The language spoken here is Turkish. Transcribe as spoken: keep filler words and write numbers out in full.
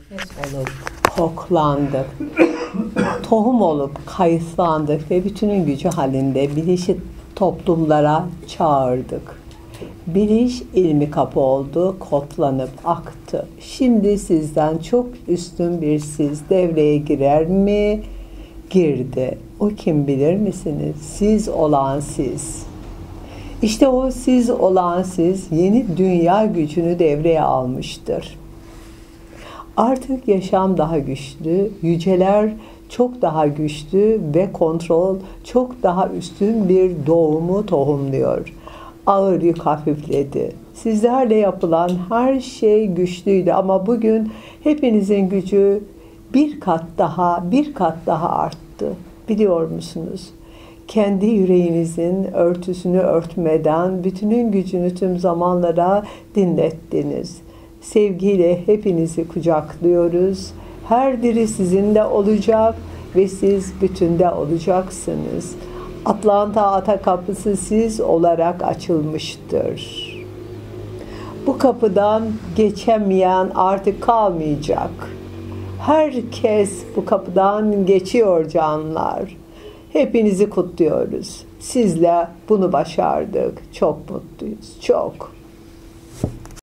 Ses olup koklandık, tohum olup kayıtlandık ve bütünün gücü halinde bilişi toplumlara çağırdık. Biliş ilmi kapı oldu, kodlanıp aktı. Şimdi sizden çok üstün bir siz devreye girer mi? Girdi. O kim bilir misiniz? Siz olan siz. İşte o siz olan siz yeni dünya gücünü devreye almıştır. Artık yaşam daha güçlü, yüceler çok daha güçlü ve kontrol çok daha üstün bir doğumu tohumluyor. Ağır yük hafifledi. Sizlerle yapılan her şey güçlüydü ama bugün hepinizin gücü bir kat daha, bir kat daha arttı. Biliyor musunuz? Kendi yüreğinizin örtüsünü örtmeden bütünün gücünü tüm zamanlara dinlettiniz. Sevgiyle hepinizi kucaklıyoruz. Her biri sizinle olacak ve siz bütünde olacaksınız. Atlanta ata kapısı siz olarak açılmıştır. Bu kapıdan geçemeyen artık kalmayacak. Herkes bu kapıdan geçiyor canlar. Hepinizi kutluyoruz. Sizle bunu başardık. Çok mutluyuz. Çok.